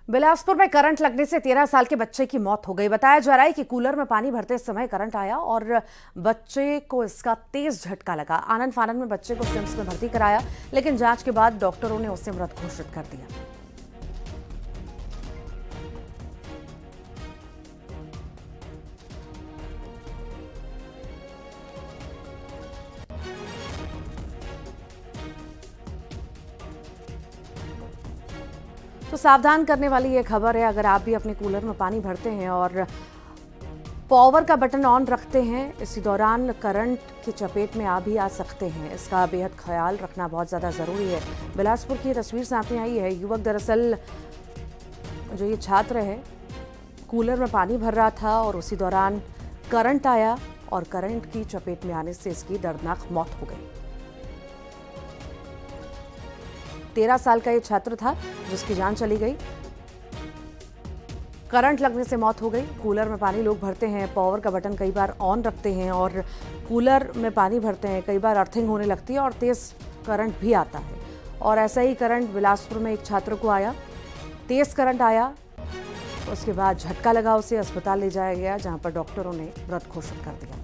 बिलासपुर में करंट लगने से 13 साल के बच्चे की मौत हो गई। बताया जा रहा है कि कूलर में पानी भरते समय करंट आया और बच्चे को इसका तेज झटका लगा। आनन फानन में बच्चे को सिम्स में भर्ती कराया, लेकिन जांच के बाद डॉक्टरों ने उसे मृत घोषित कर दिया। तो सावधान करने वाली ये खबर है, अगर आप भी अपने कूलर में पानी भरते हैं और पावर का बटन ऑन रखते हैं, इसी दौरान करंट की चपेट में आप भी आ सकते हैं। इसका बेहद ख्याल रखना बहुत ज़्यादा ज़रूरी है। बिलासपुर की तस्वीर सामने आई है। युवक दरअसल जो ये छात्र है, कूलर में पानी भर रहा था और उसी दौरान करंट आया और करंट की चपेट में आने से इसकी दर्दनाक मौत हो गई। 13 साल का ये छात्र था जिसकी जान चली गई। करंट लगने से मौत हो गई। कूलर में पानी लोग भरते हैं, पावर का बटन कई बार ऑन रखते हैं और कूलर में पानी भरते हैं, कई बार अर्थिंग होने लगती है और तेज करंट भी आता है। और ऐसा ही करंट बिलासपुर में एक छात्र को आया। तेज करंट आया, उसके बाद झटका लगा, उसे अस्पताल ले जाया गया, जहां पर डॉक्टरों ने मृत घोषित कर दिया।